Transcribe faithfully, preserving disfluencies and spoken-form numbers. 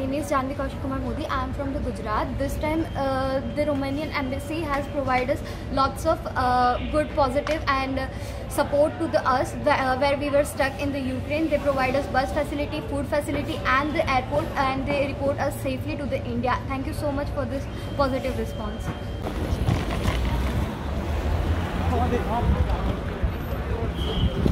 name is Janvi Kaushik Kumar Modi. I am from the Gujarat. This time uh, the Romanian embassy has provided us lots of uh, good, positive and support to the us uh, where we were stuck in the Ukraine. They provide us bus facility, food facility and the airport, and they report us safely to the India. Thank you so much for this positive response. Oh,